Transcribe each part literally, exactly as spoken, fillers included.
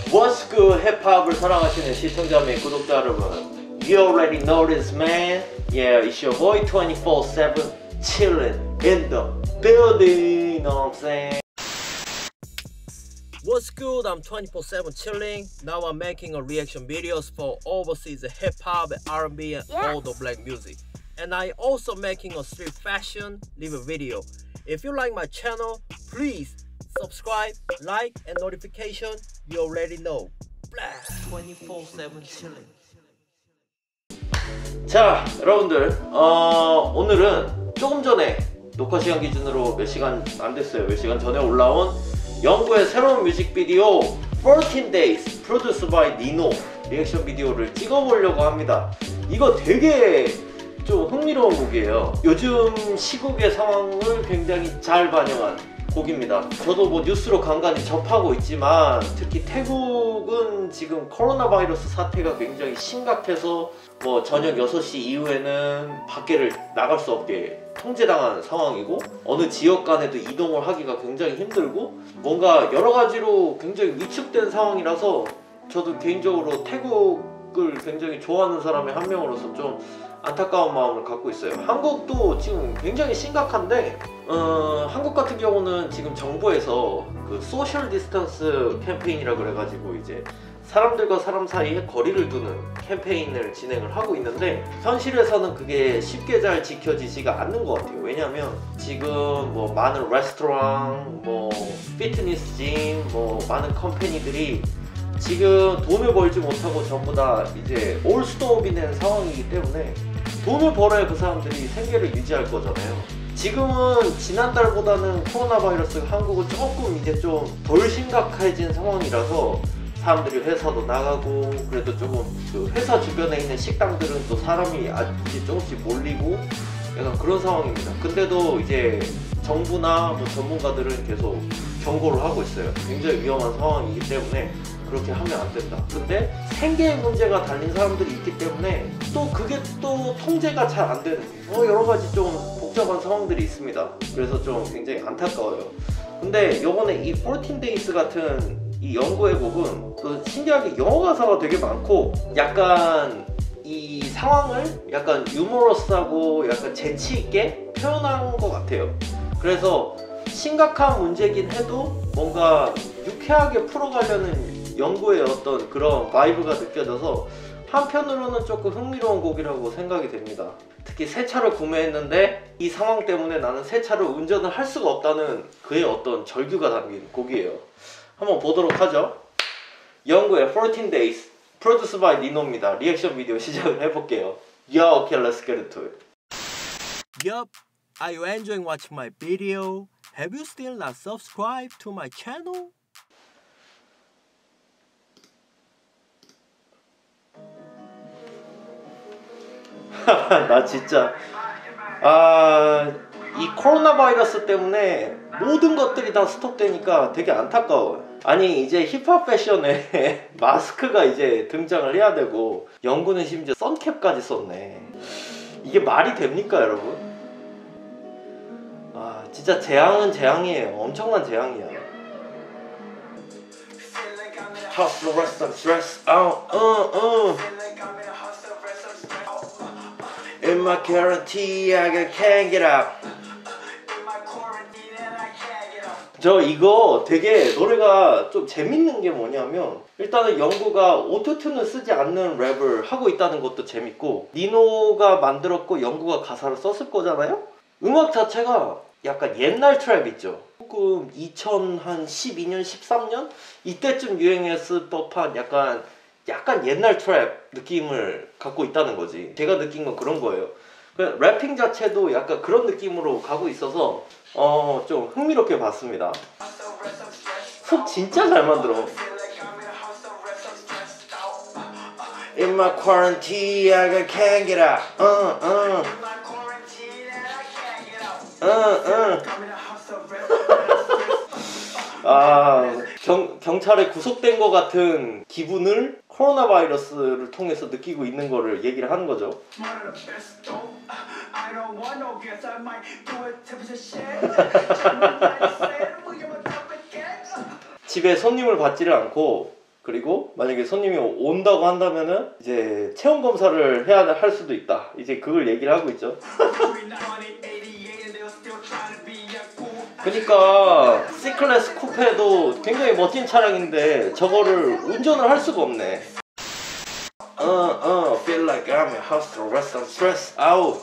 What's good 힙합을 사랑하시는 시청자 및 구독자 여러분, You already know this man. Yeah, it's your boy twenty-four seven chillin' in the building. Know what I'm saying? What's good? I'm twenty-four seven chilling. Now I'm making a reaction videos for overseas hip hop, R and B and Yes. all the black music. And I also making a street fashion live video. If you like my channel, please subscribe, like and notification. You already know. twenty-four seven chilling. 자, 여러분들, 어, 오늘은 조금 전에 녹화 시간 기준으로 몇 시간 안 됐어요. 몇 시간 전에 올라온 영구의 새로운 뮤직비디오 fourteen days produced by 니노 리액션 비디오를 찍어보려고 합니다. 이거 되게 좀 흥미로운 곡이에요. 요즘 시국의 상황을 굉장히 잘 반영한 곡입니다. 저도 뭐 뉴스로 간간히 접하고 있지만 특히 태국은 지금 코로나 바이러스 사태가 굉장히 심각해서 뭐 저녁 여섯 시 이후에는 밖에를 나갈 수 없게 통제당한 상황이고, 어느 지역 간에도 이동을 하기가 굉장히 힘들고, 뭔가 여러 가지로 굉장히 위축된 상황이라서 저도 개인적으로 태국을 굉장히 좋아하는 사람의 한 명으로서 좀 안타까운 마음을 갖고 있어요. 한국도 지금 굉장히 심각한데 어, 한국 같은 경우는 지금 정부에서 그 소셜 디스턴스 캠페인이라 그래가지고 이제 사람들과 사람 사이에 거리를 두는 캠페인을 진행을 하고 있는데, 현실에서는 그게 쉽게 잘 지켜지지가 않는 것 같아요. 왜냐면 지금 뭐 많은 레스토랑, 뭐 피트니스 짐, 뭐 많은 컴퍼니들이 지금 돈을 벌지 못하고 전부 다 이제 올 스톱이 된 상황이기 때문에 돈을 벌어야 그 사람들이 생계를 유지할 거잖아요. 지금은 지난달보다는 코로나 바이러스가 한국은 조금 이제 좀 덜 심각해진 상황이라서 사람들이 회사도 나가고, 그래도 조금 그 회사 주변에 있는 식당들은 또 사람이 이제 조금씩 몰리고 약간 그런 상황입니다. 근데도 이제 정부나 뭐 전문가들은 계속 경고를 하고 있어요. 굉장히 위험한 상황이기 때문에 그렇게 하면 안 된다. 근데 생계 문제가 달린 사람들이 있기 때문에 또 그게 또 통제가 잘 안 되는 어, 여러 가지 좀 복잡한 상황들이 있습니다. 그래서 좀 굉장히 안타까워요. 근데 요번에 이 fourteen days 같은 이 영구의 곡은 또 신기하게 영어 가사가 되게 많고 약간 이 상황을 약간 유머러스하고 약간 재치있게 표현한 것 같아요. 그래서 심각한 문제긴 해도 뭔가 유쾌하게 풀어가려는 영구의 어떤 그런 바이브가 느껴져서 한편으로는 조금 흥미로운 곡이라고 생각이 됩니다. 특히 새 차를 구매했는데 이 상황 때문에 나는 새 차를 운전을 할 수가 없다는 그의 어떤 절규가 담긴 곡이에요. 한번 보도록 하죠. 영구의 fourteen days produced by 니노입니다. 리액션 비디오 시작을 해볼게요. Yo, okay, let's get into it. Yup, are you enjoying watching my video? Have you still not subscribed to my channel? 나 진짜 아, 이 코로나 바이러스 때문에 모든 것들이 다 스톱되니까 되게 안타까워요. 아니 이제 힙합 패션에 마스크가 이제 등장을 해야 되고, 영구는 심지어 선캡까지 썼네. 이게 말이 됩니까 여러분? 아 진짜 재앙은 재앙이에요. 엄청난 재앙이야. Hustle, rest, stress out, uh, uh. In my quarantine, I can't get out. 저 이거 되게 노래가 좀 재밌는 게 뭐냐면, 일단은 영구가 오토튠을 쓰지 않는 랩을 하고 있다는 것도 재밌고, 니노가 만들었고 영구가 가사를 썼을 거잖아요? 음악 자체가 약간 옛날 트랩 있죠? 조금 이천십이 년, 십삼 년? 이때쯤 유행했을 법한 약간 약간 옛날 트랩 느낌을 갖고 있다는 거지. 제가 느낀 건 그런 거예요. 래핑 자체도 약간 그런 느낌으로 가고 있어서 어, 좀 흥미롭게 봤습니다. 훅 진짜 잘 만들어. In my quarantine, I can't get out. Uh, uh. Uh, uh. 아, 경, 경찰에 구속된 것 같은 기분을 코로나 바이러스를 통해서 느끼고 있는 거를 얘기를 하는 거죠. 집에 손님을 받지를 않고 그리고 만약에 손님이 온다고 한다면은 이제 체온 검사를 해야 할 수도 있다. 이제 그걸 얘기를 하고 있죠. 그러니까 C클래스 쿠페도 굉장히 멋진 차량인데 저거를 운전을 할 수가 없네. 어, 어, feel like I'm in house arrest, I'm stressed out.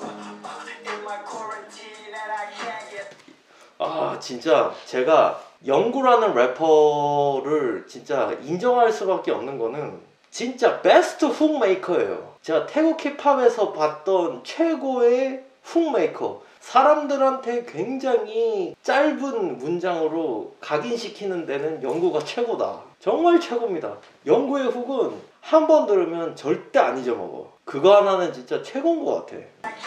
아, 진짜 제가 영구라는 래퍼를 진짜 인정할 수밖에 없는 거는 진짜 베스트 훅 메이커예요. 제가 태국 힙합에서 봤던 최고의 훅 메이커. 사람들한테 굉장히 짧은 문장으로 각인시키는 데는 영구가 최고다. 정말 최고입니다. 영구의 훅은 한 번 들으면 절대 안 잊어먹어. 그거 하나는 진짜 최고인 것 같아.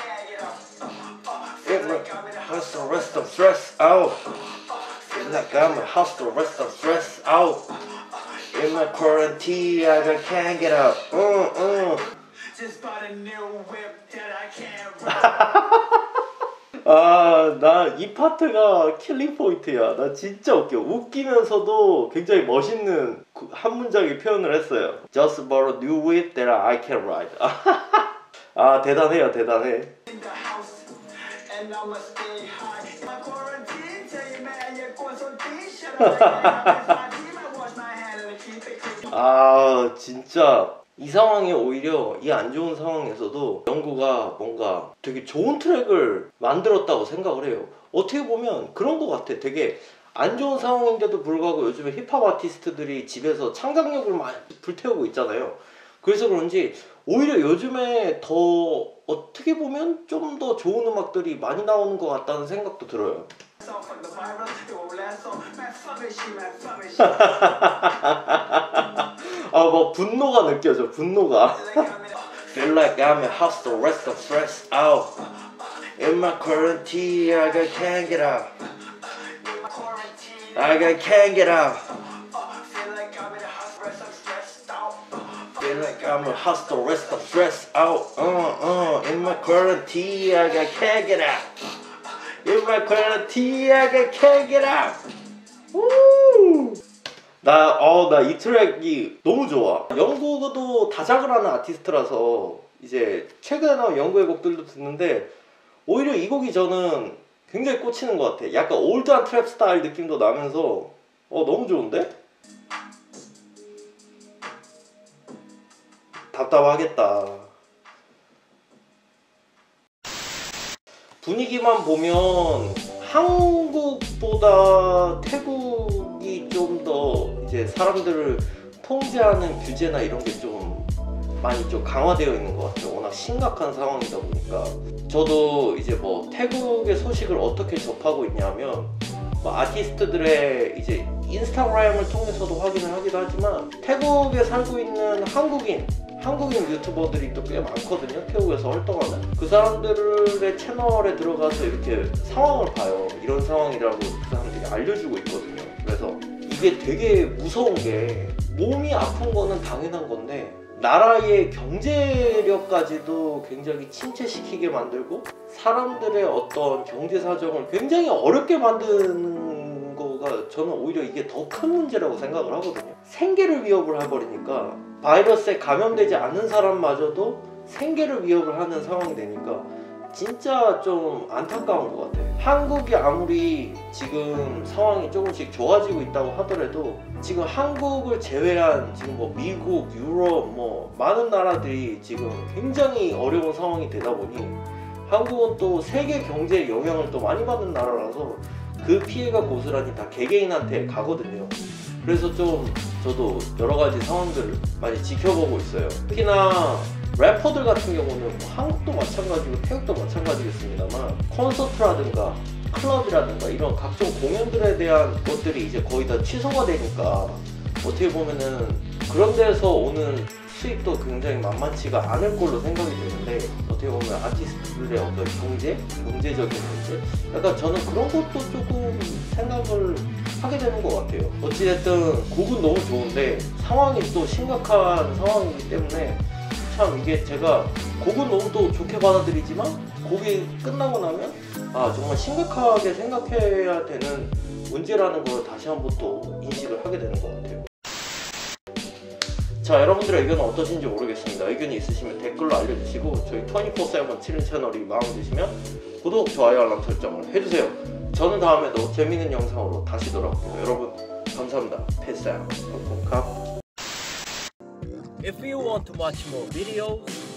House arrest, I'm stressed out. Feel like I'm in house arrest, I'm stressed out. In my quarantine, I can't get out. Uh, uh. Just bought a new whip that I can't. 아, 나 이 파트가 킬링 포인트야. 나 진짜 웃겨. 웃기면서도 굉장히 멋있는 한 문장의 표현을 했어요. Just bought a new whip that I can ride. 아, 대단해요, 대단해. 아, 진짜 이 상황이 오히려 이 안 좋은 상황에서도 영구가 뭔가 되게 좋은 트랙을 만들었다고 생각을 해요. 어떻게 보면 그런 것 같아. 되게 안 좋은 상황인데도 불구하고 요즘에 힙합 아티스트들이 집에서 창작력을 많이 불태우고 있잖아요. 그래서 그런지 오히려 요즘에 더 어떻게 보면 좀 더 좋은 음악들이 많이 나오는 것 같다는 생각도 들어요. 아, 뭐 분노가 느껴져. 분노가. Feel like I'm in house arrest, I'm stressed out. In my quarantine, I can't get out. I can't get out. Feel like I'm in house arrest, I'm stressed out. Uh, uh. In my quarantine, I can't get out. In my quarantine, I can't get out. Woo! 나, 어, 나 이 트랙이 너무 좋아. 영구도 다작을 하는 아티스트라서 이제 최근에 나온 영구의 곡들도 듣는데 오히려 이 곡이 저는 굉장히 꽂히는 것 같아. 약간 올드한 트랩 스타일 느낌도 나면서 어, 너무 좋은데? 답답하겠다. 분위기만 보면 한국보다 태국이 좀 더 이제 사람들을 통제하는 규제나 이런 게 좀 많이 좀 강화되어 있는 것 같아요. 워낙 심각한 상황이다 보니까. 저도 이제 뭐 태국의 소식을 어떻게 접하고 있냐면 뭐 아티스트들의 이제 인스타그램을 통해서도 확인을 하기도 하지만 태국에 살고 있는 한국인 한국인 유튜버들이 또 꽤 많거든요. 태국에서 활동하는 그 사람들의 채널에 들어가서 이렇게 상황을 봐요. 이런 상황이라고 그 사람들이 알려주고 있거든요. 그래서 이게 되게 무서운 게 몸이 아픈 거는 당연한 건데 나라의 경제력까지도 굉장히 침체시키게 만들고 사람들의 어떤 경제 사정을 굉장히 어렵게 만드는 거가 저는 오히려 이게 더 큰 문제라고 생각을 하거든요. 생계를 위협을 해버리니까 바이러스에 감염되지 않는 사람마저도 생계를 위협을 하는 상황이 되니까 진짜 좀 안타까운 것 같아요. 한국이 아무리 지금 상황이 조금씩 좋아지고 있다고 하더라도 지금 한국을 제외한 지금 뭐 미국, 유럽 뭐 많은 나라들이 지금 굉장히 어려운 상황이 되다 보니 한국은 또 세계 경제에 영향을 또 많이 받는 나라라서 그 피해가 고스란히 다 개개인한테 가거든요. 그래서 좀 저도 여러 가지 상황들을 많이 지켜보고 있어요. 특히나 래퍼들 같은 경우는 뭐 한국도 마찬가지고 태국도 마찬가지겠습니다만 콘서트라든가 클럽이라든가 이런 각종 공연들에 대한 것들이 이제 거의 다 취소가 되니까 어떻게 보면은 그런 데서 오는 수익도 굉장히 만만치가 않을 걸로 생각이 되는데 어떻게 보면 아티스트들의 어떤 경제, 경제적인 문제 약간 저는 그런 것도 조금 생각을 하게 되는 것 같아요. 어찌됐든 곡은 너무 좋은데 상황이 또 심각한 상황이기 때문에 참 이게 제가 곡은 너무 또 좋게 받아들이지만 곡이 끝나고 나면 아 정말 심각하게 생각해야 되는 문제라는 걸 다시 한번 또 인식을 하게 되는 것 같아요. 자, 여러분들의 의견은 어떠신지 모르겠습니다. 의견이 있으시면 댓글로 알려주시고 저희 이십사 세븐 칠인 채널이 마음에 드시면 구독, 좋아요, 알람 설정을 해주세요. 저는 다음에도 재밌는 영상으로 다시 돌아올게요. 여러분 감사합니다. Peace out. If you want to watch more videos,